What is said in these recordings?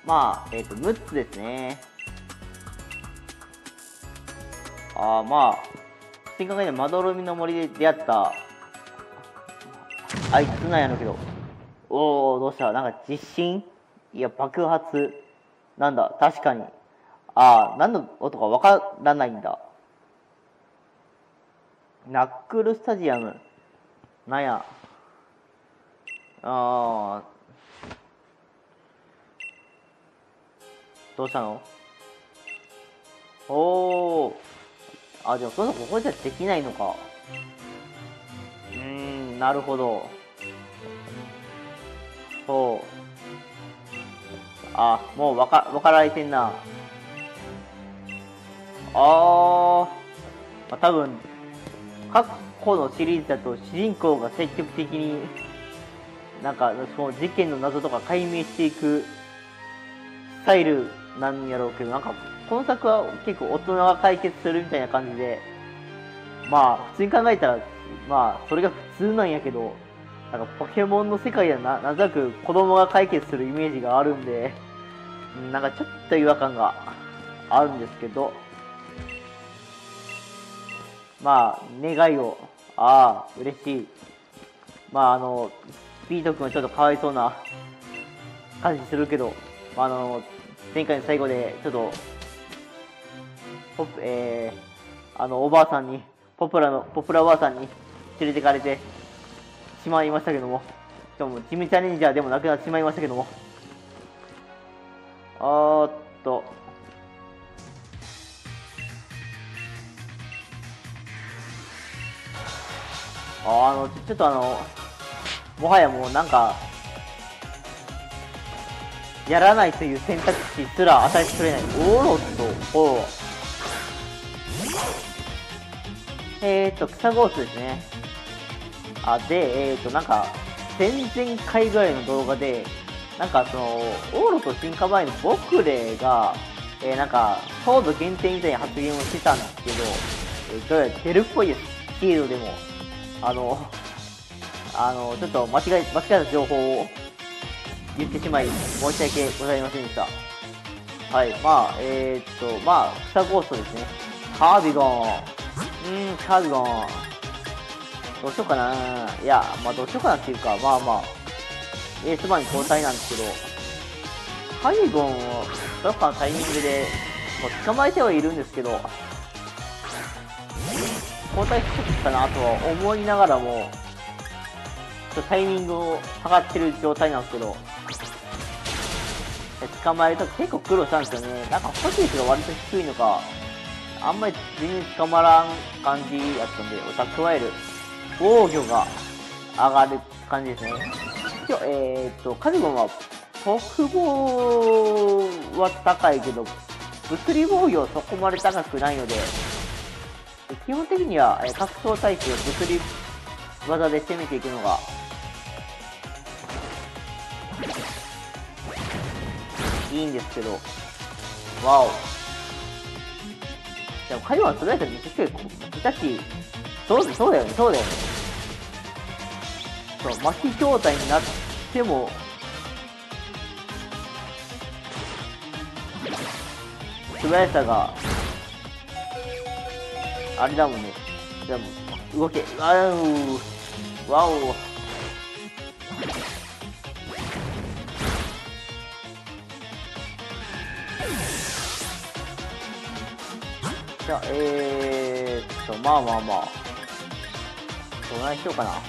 まあ、6つですね。まあ、普通に考えてまどろみの森で出会った、あいつなんやろうけど、おお、どうしたなんか地震いや、爆発。なんだ、確かに。何の音かわからないんだ。ナックルスタジアム。なんや。どうしたの？おー。でもここじゃできないのか。なるほど。そう。もうわかられてんな。多分、過去のシリーズだと主人公が積極的に、なんか、その事件の謎とか解明していくスタイルなんやろうけど、なんか、今作は結構大人が解決するみたいな感じで、まあ、普通に考えたら、まあ、それが普通なんやけど、なんかポケモンの世界ではなんとなく子供が解決するイメージがあるんで、なんかちょっと違和感があるんですけど、まあ、願いを、嬉しい。まあ、ピート君はちょっとかわいそうな感じするけど、前回の最後で、ちょっと、おばあさんに、ポプラおばあさんに連れてかれてしまいましたけども、しかも、ジムチャレンジャーでもなくなってしまいましたけども、ちょっともはやもうなんか、やらないという選択肢すら与えてくれない。草ゴースですね。なんか、前々回ぐらいの動画で、なんかオーロと進化前の僕れが、なんか、ソード限定みたいな発言をしてたんですけど、どうやら出るっぽいです。シールドでも。ちょっと間違えた情報を言ってしまい、申し訳ございませんでした。はい、草ゴーストですね。カービゴン。カービゴン。どうしようかな。いや、どうしようかなっていうか、エースバーに交代なんですけど、カービゴンをどっかのタイミングで、捕まえてはいるんですけど、交代してきたなとは思いながらも、ちょっとタイミングを測ってる状態なんですけど、捕まえると結構苦労したんですよね。なんか保持率が割と低いのか、あんまり全然捕まらん感じやったんで、加える防御が上がる感じですね。カルゴンは特防は高いけど、物理防御はそこまで高くないので、基本的には格闘タイプを物理技で攻めていくのがいいんですけど、わお。でもカリマンそれだったらめっちゃ強いたし、そうだよね。そう、麻痺状態になっても、素早さが、あれだもんね。でも、動け、わお。じゃあ、どないしようかな。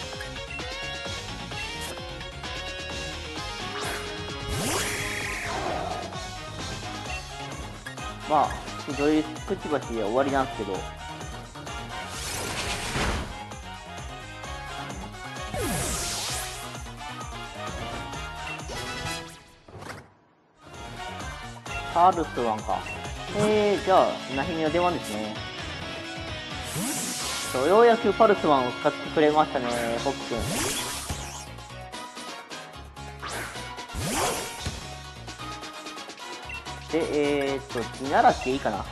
ドリルくちばしで終わりなんですけど、パルスワンか。じゃあ、ナヒミの出番ですね。ようやくパルスワンを使ってくれましたね、ポップ君。で、地ならしでいいかな。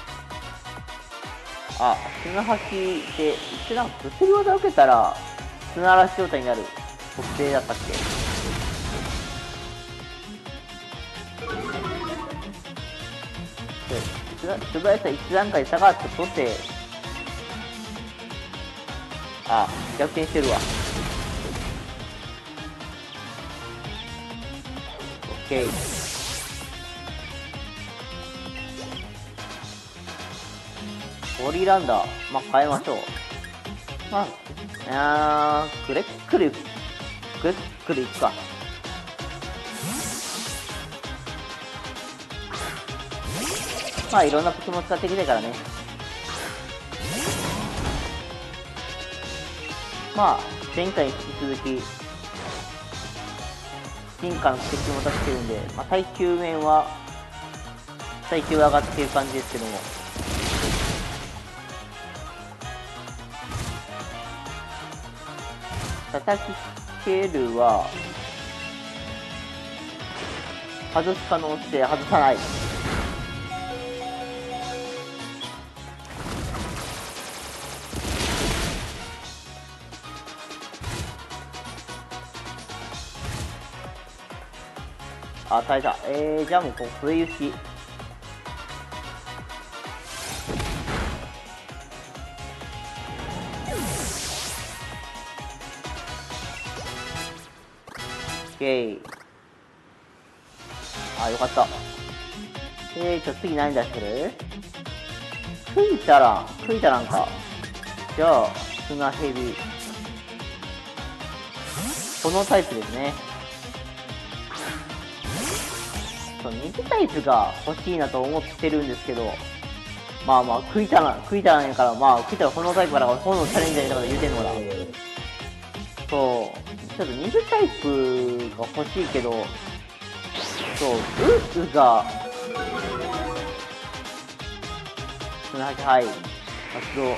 砂吐きで、一応なんか物理技受けたら、 砂嵐状態になる特性だったっけ。素早さ1段階下がったとて、あ、逆転してるわ。オッケー。ゴリランダー、まあ、変えましょう。まあ、クレックルいくか。まあ、いろんなポケモン使っていきたいからね。まあ、前回に引き続き、進化のステッチも出してるんで、まあ、耐久面は、耐久上がってる感じですけども。叩きつけるは、外す可能性、外さない。あ、耐えた。じゃあもうここで打ち。オッケー。あ、よかった。次何出してる？クイタランか。じゃあ、砂ヘビ。このタイプですね。2タイプが欲しいなと思ってるんですけど、まあまあ、クイタランやから、まあ、クイタランこのタイプから炎チャレンジャーとかで言うてんのかな。そう、ちょっと2タイプが欲しいけど、そう、ウが、はい、活動。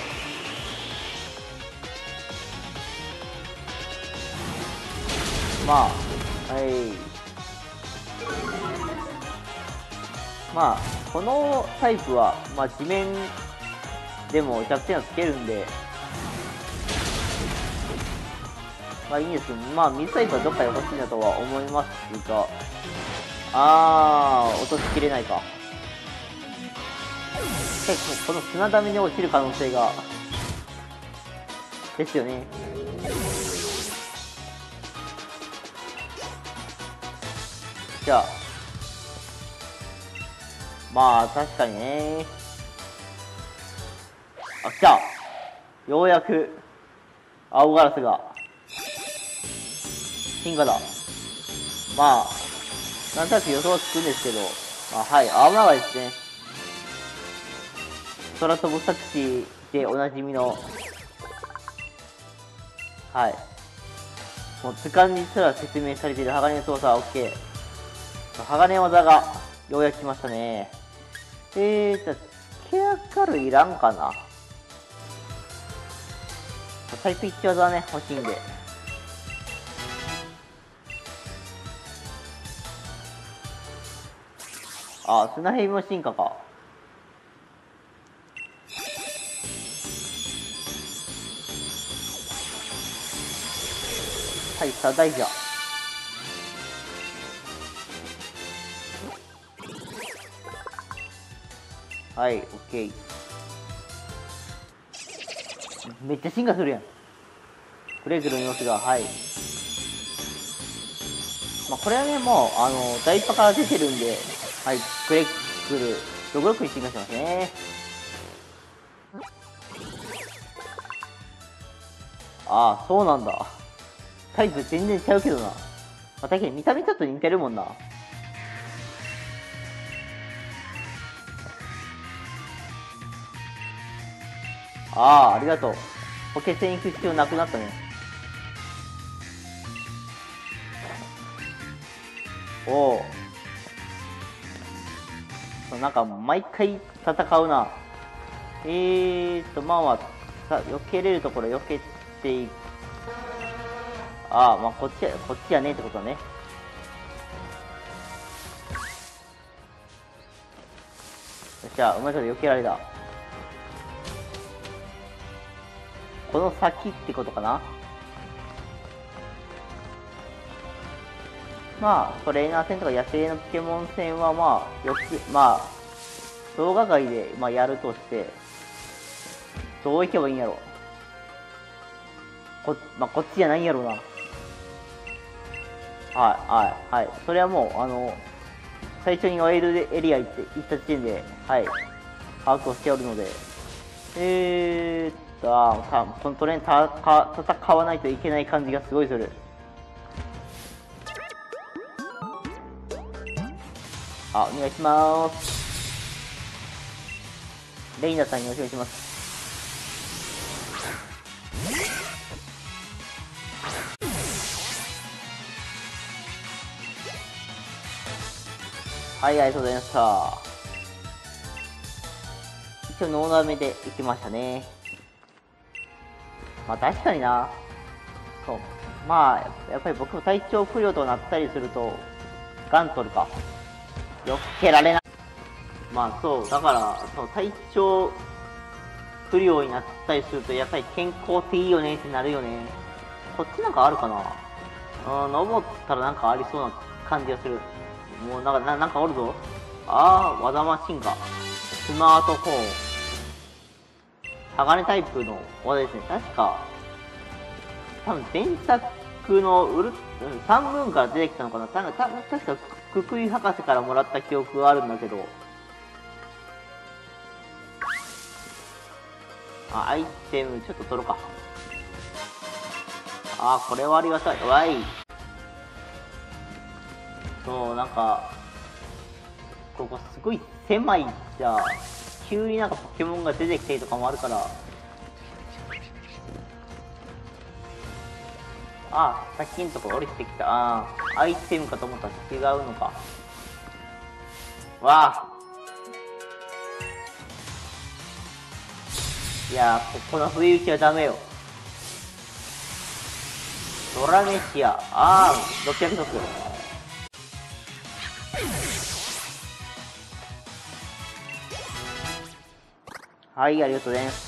まあ、はい。まあ、このタイプは、まあ、地面でも弱点をつけるんで、まあいいんですけど、まあ水タイプはどっかで欲しいなとは思いますが、落としきれないか。結構この砂ダメに落ちる可能性が、ですよね。じゃあ、まあ確かにね。あ、来た。ようやく青ガラスが進化だ。まあなんとなく予想はつくんですけど、まあ、はい、青長いですね。空飛ぶ作詞でおなじみの、はい、もう図鑑にすら説明されている鋼の操作は OK。 鋼技がようやく来ましたね。じゃあケアカルいらんかな。タイプ1技ね欲しいんで、あ、砂ヘビも進化か。はい、さあ大蛇。はい、オッケー。めっちゃ進化するやん。クレグルの様子が、はい。まあ、これはね、もう、ダイパから出てるんで、はい、クレグル、ログロックに進化しますね。ああ、そうなんだ。タイプ全然ちゃうけどな。まあ、確かに見た目ちょっと似てるもんな。ああ、ありがとう。ポケセン行く必要なくなったね。おお。なんか、毎回戦うな。まあまあ、避けれるところ避けていく。ああ、まあこっちやねってことね。よっしゃ、うまいこと避けられた。この先ってことかな。 まあ、トレーナー戦とか野生のポケモン戦はまあ、まあ、動画外で、まあ、やるとして、どういけばいいんやろ。まあ、こっちじゃないんやろうな。はい、はい、はい。それはもう、最初にワイルドエリア行った時点で、はい、把握をしておるので、このトレーン戦わないといけない感じがすごいする。お願いします。レイナさんにお願いします。はい、ありがとうございました。一応ノーダメで行きましたね。まあ確かにな。そう。まあ、やっぱり僕も体調不良となったりすると、ガン取るか。よっけられない。まあそう、だから、そう体調不良になったりすると、やっぱり健康っていいよねってなるよね。こっちなんかあるかな。登ったらなんかありそうな感じがする。もうなんかおるぞ。和田マシンガ。スマートフォン。鋼タイプの技ですね。確か、多分前作の3分から出てきたのかな。確か、ククイ博士からもらった記憶があるんだけど、アイテムちょっと取ろうか。これはありがたい。わい。そう、なんか、ここすごい狭いじゃ、急になんかポケモンが出てきたりとかもあるから、さっきんとこ降りてきた。アイテムかと思ったら違うのか。いやー、この不意打ちはダメよ。ドラメシア。600得。はい、ありがとうございました。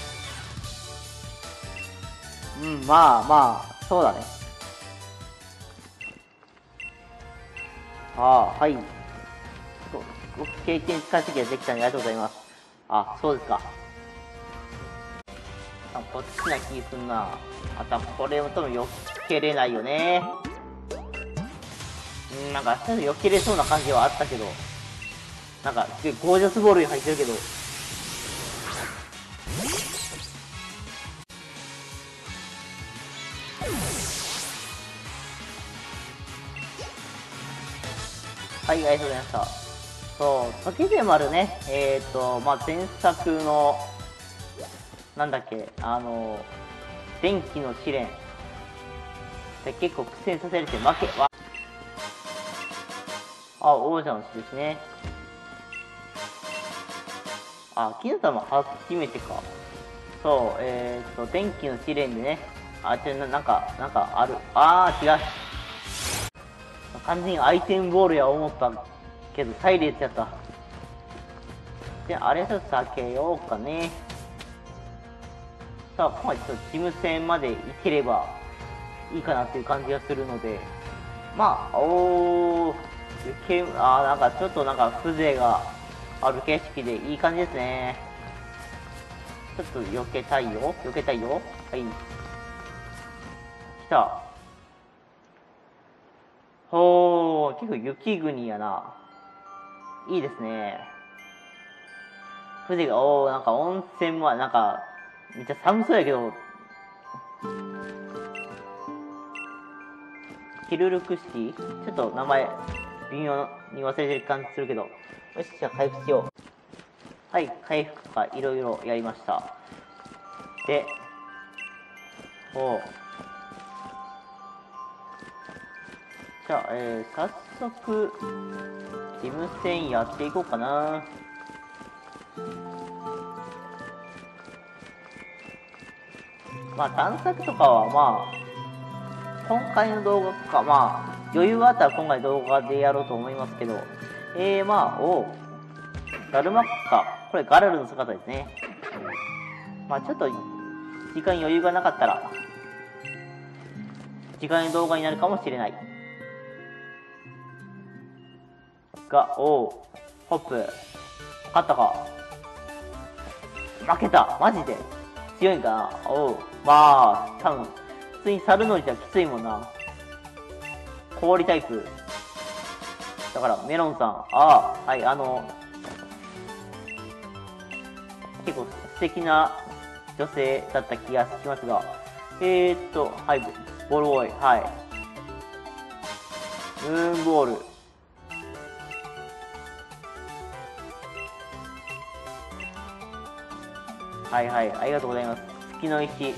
まあ、そうだね。はい。僕経験値稼ぎができたんでありがとうございます。そうですか。こっちな気すんな。これも多分避けれないよね。なんか、避けれそうな感じはあったけど。なんか、すごいゴージャスボールに入ってるけど。はい、ありがとうございました。そう、時で丸ね、まあ、前作の、なんだっけ、電気の試練で結構苦戦させれて負けは、王者の血ですね。キヌタも初めてか。そう、電気の試練でね、なんかある。違う。完全にアイテムボールや思ったけど、サイレンスやった。で、あれちょっと避けようかね。さあ、ここまでちょっとチーム戦まで行ければいいかなっていう感じがするので、まあ、なんかちょっとなんか風情がある景色でいい感じですね。ちょっと避けたいよ。はい。来た。結構雪国やな。いいですね。風情が、なんか温泉も、なんか、めっちゃ寒そうやけど、キルルクシティちょっと名前、微妙に忘れてる感じするけど。よし、じゃあ回復しよう。はい、回復とかいろいろやりました。で、じゃあ、早速、ジム戦やっていこうかな。まあ、探索とかはまあ、今回の動画か、まあ、余裕があったら今回動画でやろうと思いますけど、まあ、ガルマッカ。これガラルの姿ですね。まあ、ちょっと、時間余裕がなかったら、次回の動画になるかもしれない。 が、おう、ホップ。勝ったか。負けた。マジで。強いんかな。おう。まあ、多分、普通に猿のりじゃきついもんな。氷タイプ。だから、メロンさん。ああ、はい、結構素敵な女性だった気がしますが。はい、ボールボーイ。はい。ムーンボール。はいはい、ありがとうございます。月の石。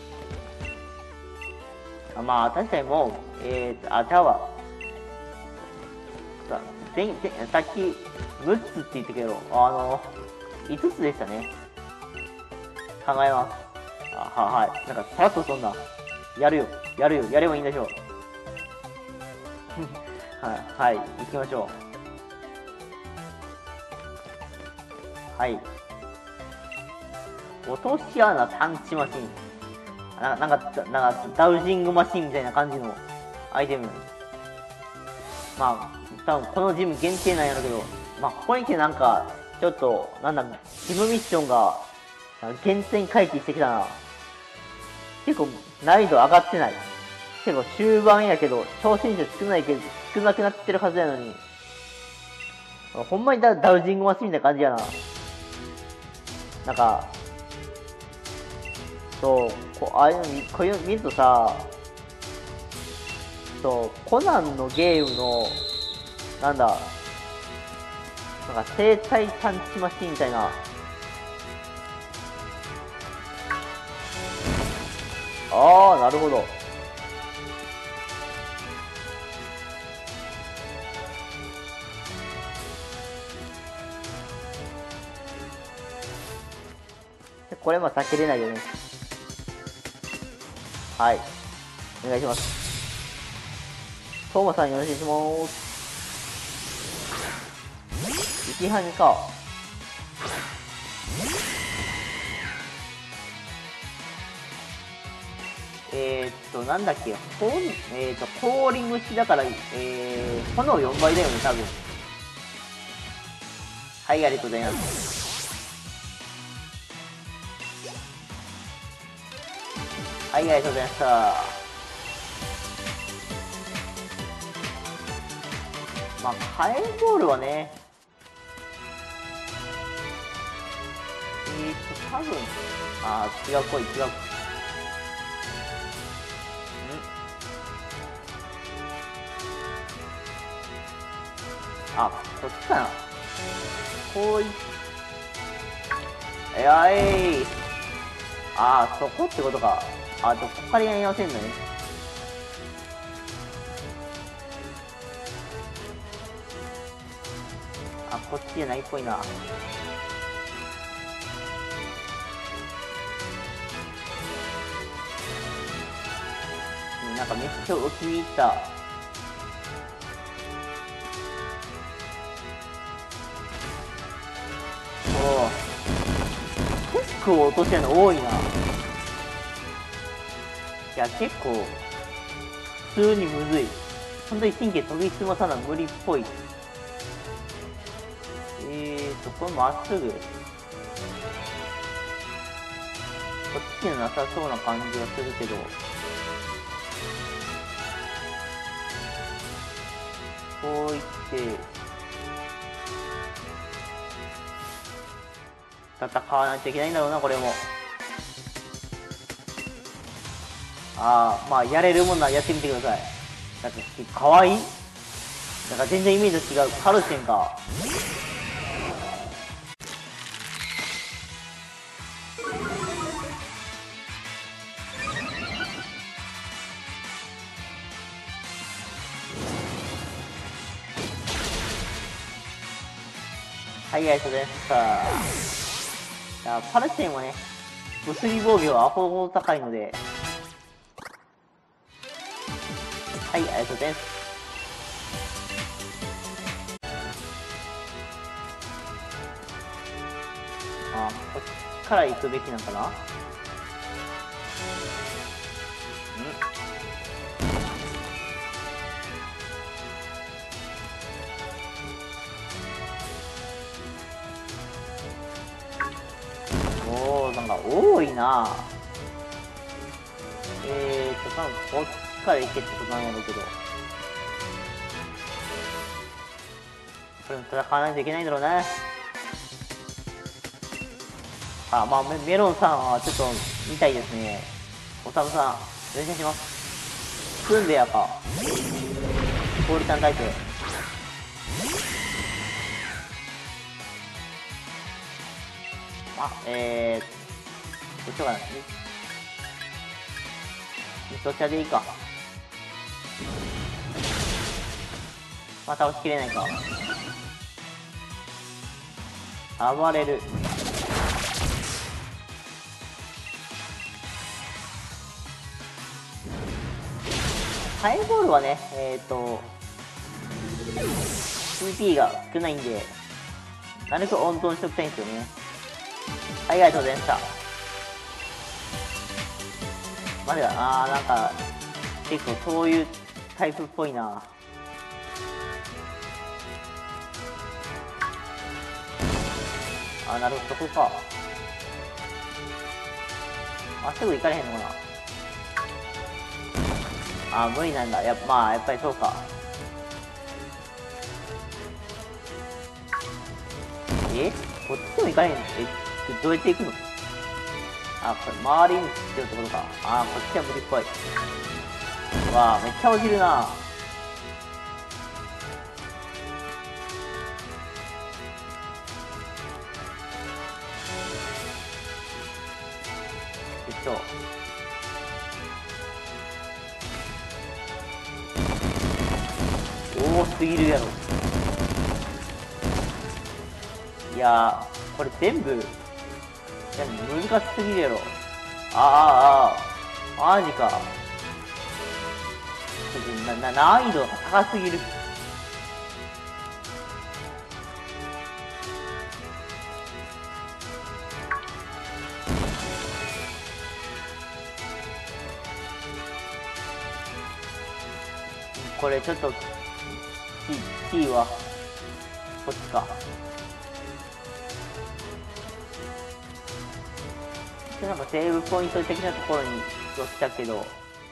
まあ、確かにもう、じゃあは、さっき、6つって言ったけど、5つでしたね。考えます。はい。なんか、さらっとそんな、やればいいんでしょう。はい、行きましょう。はい。落とし穴探知マシン。なんかダウジングマシンみたいな感じのアイテム。まあ、多分このジム限定なんやろうけど、まあ、ここに来てなんか、ちょっと、ジムミッションが、厳選回帰してきたな。結構、難易度上がってない。結構終盤やけど、挑戦者少なくなってるはずやのに、ほんまにダウジングマシンみたいな感じやな。なんか、そう、こういうの見るとさ、そう、コナンのゲームの、なんか生体探知マシンみたいな。ああ、なるほど。これも避けれないよね。はい。お願いします。トーマさんよろしくお願いします。石はにか。なんだっけ、氷虫だから、炎4倍だよね、多分。はい、ありがとうございます。はい、ありがとうございました。まあ、カエルボールはね、多分、違う、違う。そっちかな。こういそこってことか。こっからやり直せんのね。こっちじゃないっぽいな。なんかめっちゃ気に入った。結構落としてるの多いな。いや、結構、普通にむずい。本当に神経研ぎ澄まさな無理っぽい。これまっすぐ。こっちじゃなさそうな感じがするけど。こういって、戦わないといけないんだろうな、これも。まあ、やれるもんならやってみてください。なんか、かわいい。なんか全然イメージと違う。カルシェンか。はい、ありがとうございました。パルシェンはね、物理防御はアホほど高いので、はい、ありがとうございます。こっちから行くべきなんかな。 多いな。多分こっちから行けってことなんやろうけど。これも戦わないといけないんだろうな。あ、まあ、メロンさんはちょっと見たいですね。おさむさん、お願いします。組んでやか。ゴールタン大帝。あ、どっちかな。どちらでいいか。まあ、倒しきれないか。暴れる。ハイボールはね、CP が少ないんで、なるべく温存しておきたいんですよね。はい、ありがとうございました。まだ、なんか、結構そういうタイプっぽいな。なるほど、そこか。まっすぐ行かれへんのかな。無理なんだ。まあ、やっぱりそうか。こっちでも行かれへんの？どうやって行くの？これ、回り道っていうところか。こっちは無理っぽい。わあ、めっちゃ落ちるな。多すぎるやろ。いやー、これ全部難しすぎるやろ。マジか。ちょっと難易度が高すぎる。これちょっとキーはこっちか。なんかセーブポイント的なところに寄ったけど、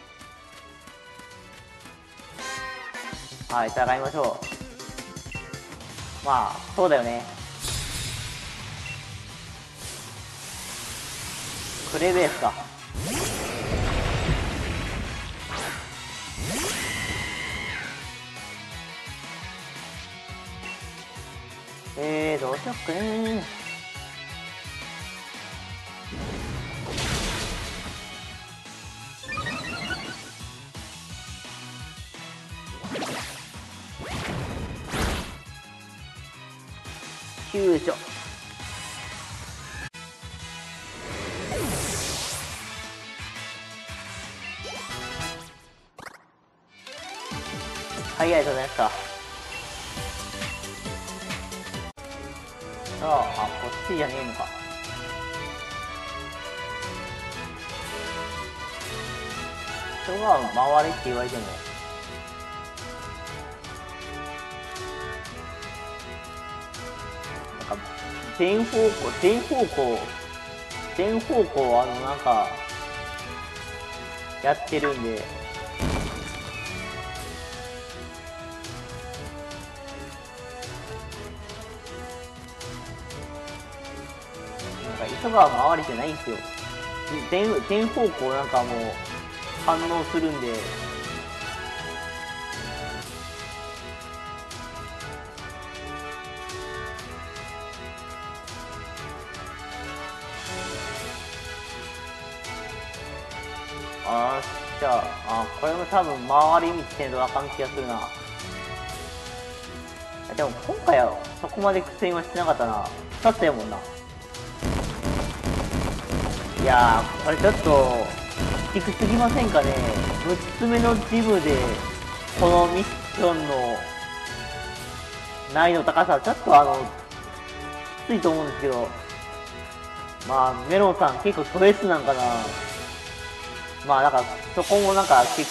はい、戦いましょう。まあそうだよね。クレベースか。どうしよっかね。救助。はい、ありがとうございました。こっちじゃねえのか。人が回れって言われても、なんか全方向なんかやってるんで、磯川回れてないんですよ。全方向なんかもう反応するんで、じゃあ、これも多分回り道せんとあかん気がするな。でも今回はそこまで苦戦はしてなかったな。2つやもんな。いやー、これちょっと低すぎませんかね。6つ目のジムでこのミッションの難易度高さ、ちょっときついと思うんですけど、まあメロンさん結構ストレスなんかな。まあなんかそこもなんか結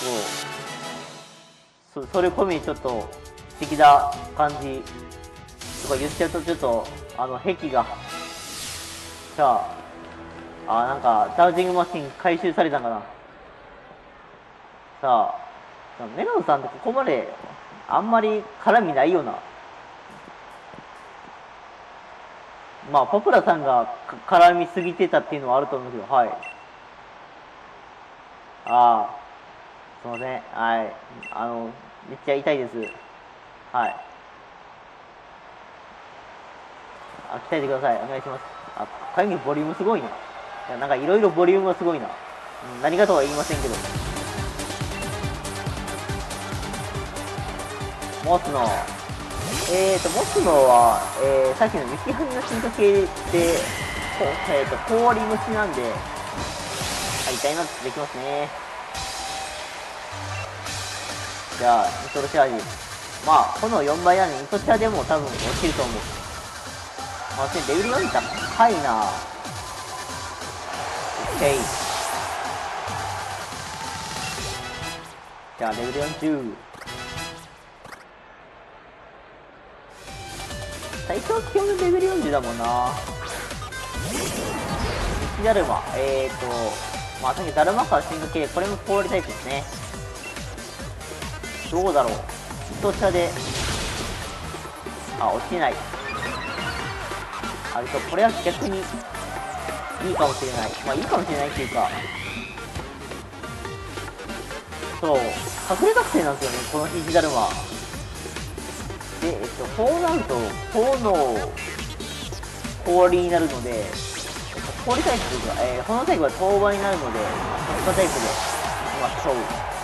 構それ込みにちょっと素敵な感じとか言っちゃうとちょっと癖が、じゃあなんか、チャージングマシン回収されたんかな。さあ、メロンさんってここまで、あんまり絡みないよな。まあ、ポプラさんが絡みすぎてたっていうのはあると思うけど、はい。すいません。はい。めっちゃ痛いです。はい。鍛えてください。お願いします。会議ボリュームすごいな。いや、なんかいろいろボリュームがすごいな。何かとは言いませんけど。モスノ。モスノは、さっきのミキハミの進化系で、氷虫なんで、痛いなってできますね。じゃあ、ニトロチャージ。まあ、炎4倍なんで、ニトロチャージでも多分落ちると思う。レベル4高いな。オッケー。じゃあ、レベル40。最初は基本レベル40だもんな。雪だるま。さっきだるまから進化系、これも氷タイプですね。どうだろう。一射で、落ちない。これは逆にいいかもしれない。まあいいかもしれないっていうか、そう、隠れ学生なんですよね、このひじだるま。で、こうなると、炎、氷になるので、氷タイプというか、炎タイプは当倍になるので、このタイプでいきましょう。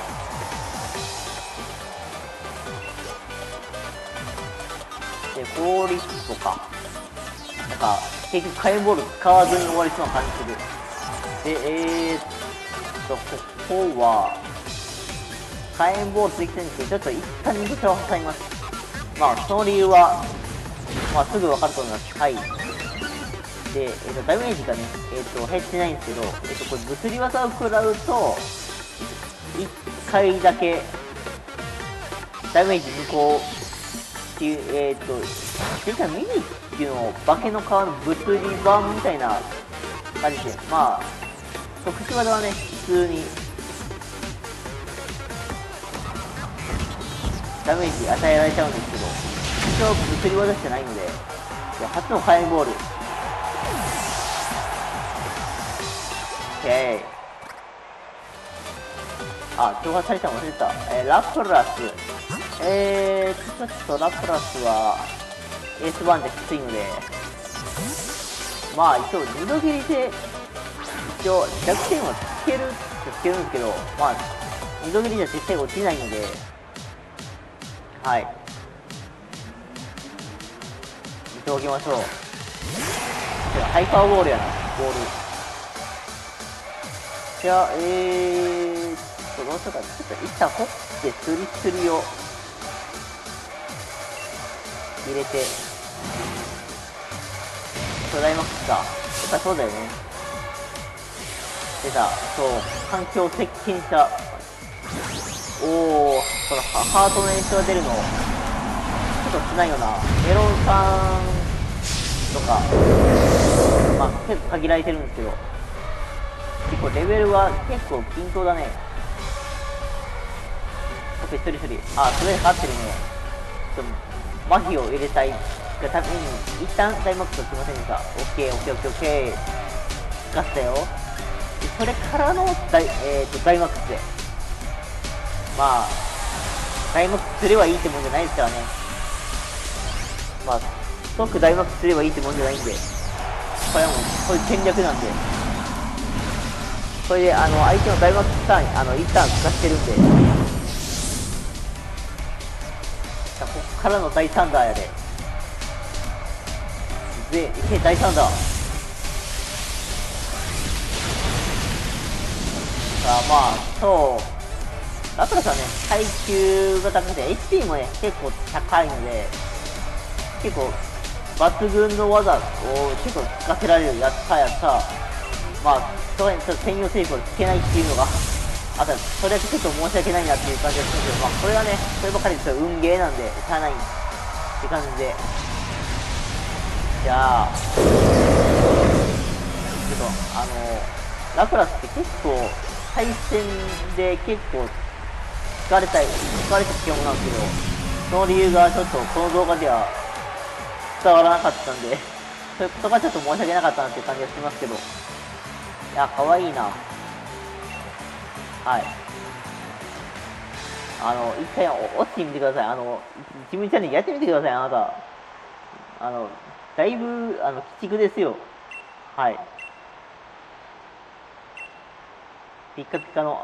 で、氷とか、なんか、結局火炎ボール使わずに終わりそうな感じする。で、ここは、火炎ボールついてるんですけど、ちょっと一旦ニトチャを挟みます。まあ、その理由は、まあ、すぐ分かると思います。はい。で、ダメージがね、減ってないんですけど、これ物理技を食らうと、1回だけ、ダメージ無効っていう、実はミニっていうのを化けの皮の物理版みたいな感じで、まあ、特殊技はね、普通に、ダメージ与えられちゃうんですけど、一応物理技じゃないので、初の火炎ボール。OK。挑発されたの忘れてた。ラプラス。ちょっとラプラスは、エースバーンじゃきついので、まあ一応二度切りで、一応弱点はつけるんですけど、まあ、二度切りじゃ絶対落ちないので、はい。見ておきましょう。ハイパーボールやな、ボール。じゃあ、どうしようか。ちょっと一旦掘ってスリを入れて、巨大マックスか。やっぱそうだよね。出た。そう、環境接近者。このハートの炎症が出るの、ちょっと少ないよな。メロンさんとか、まあ結構限られてるんですけど、結構レベルは結構均等だね。一人一人。それで勝ってるね。ちょっと、麻痺を入れたいがために、一旦ダイマックスをしませんでした。オッケー。使ったよ。それからのダイマックスで。まあ、ダイマックスすればいいってもんじゃないですからね。まあ、即ダイマックスすればいいってもんじゃないんで、これはもう、そういう戦略なんで。それで、相手のダイマックスターン、一旦使ってるんで、ここからの大サンダーやで。大サンダー。まあ、そう。ラプラスはね、耐久が高くて、HP もね、結構高いので、結構、抜群の技を結構使わせられる。やった。まあ、それにちょっと専用成功をつけないっていうのが、それだけちょっと申し訳ないなっていう感じがするんですけど、まあ、これはね、そればかりちょっと運ゲーなんで、しゃあないって感じで。じゃあ、 けど、ラクラスって結構、対戦で結構疲れた基本なんですけど、その理由がちょっとこの動画では伝わらなかったんで、そういうことがちょっと申し訳なかったなっていう感じがしますけど、いや、かわいいな。はい。一回落ちてみてください。ジムチャレンジやってみてください、あなた。だいぶ、鬼畜ですよ。はい。ピッカピカの、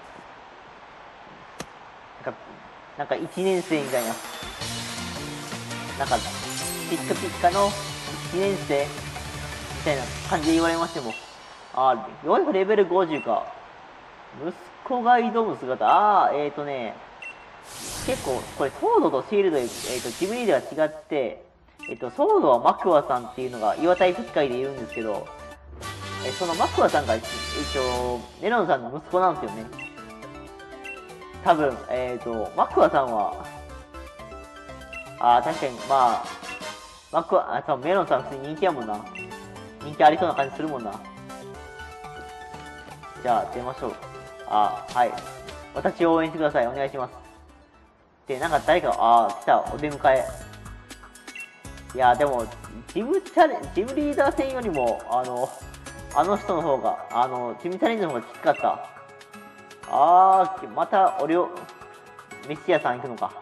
なんか1年生みたいな。なんか、ピッカピカの1年生みたいな感じで言われましても。ようやくレベル50か。息子が挑む姿。結構、これ、ソードとシールドで、ジムリーでは違って、ソードはマクワさんっていうのが岩体機械でいるんですけど、そのマクワさんが、ネロンさんの息子なんですよね。多分、マクワさんは、確かに、まあ、多分メロンさん普通に人気やもんな。人気ありそうな感じするもんな。じゃあ、出ましょう。はい。私を応援してください。お願いします。で、なんか誰か、来た、お出迎え。いや、でも、ジムリーダー戦よりも、あの人の方が、ジムチャレンジの方がきつかった。また、メシアさん行くのか。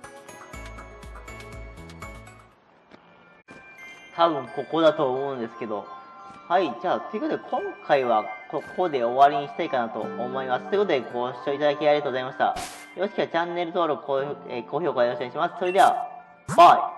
多分ここだと思うんですけど。はい、じゃあ、ということで今回はここで終わりにしたいかなと思います。ということでご視聴いただきありがとうございました。よろしければチャンネル登録、高評価よろしくお願いします。それでは、バイ